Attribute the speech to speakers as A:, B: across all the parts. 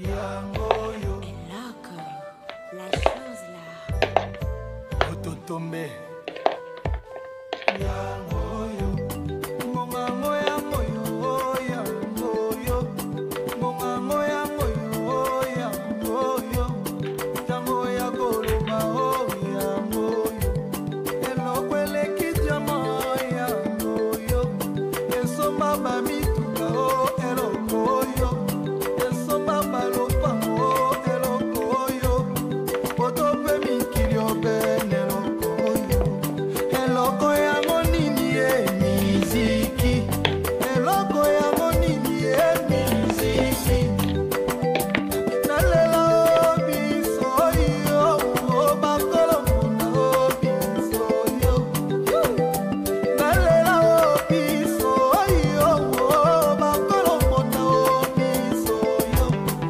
A: Yangoyo.
B: Et là, la chose là.
A: Ototombe. Yangoyo. Mongango yangoyo, yangoyo. Mongango yangoyo, yangoyo. Tango ya koloba, oh yangoyo. Eloko eleki diama, yangoyo. Esomba bamituka, oh eloko yo. Esomba balopango, oh eloko yo. Otope mikili obene eloko yo. Eloko yango nini miziki. Eloko yango nini miziki. Nalela obiso yo, o bakolo muna obiso yo. Nalela obiso yo, o bakolo muna obiso yo.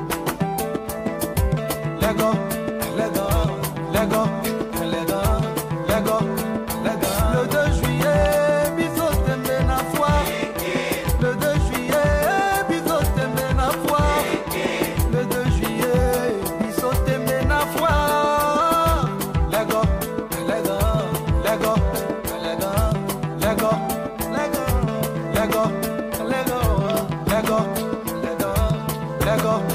A: Lego, Lego, Lego, Lego, Lego, Lego. Le 2 juillet, biso tembe na foire. Le 2 juillet, biso tembe na foire. Le 2 juillet, biso tembe na foire. Lego, Lego, Lego, Lego, Lego, Lego, Lego, Lego, Lego, Lego, Lego.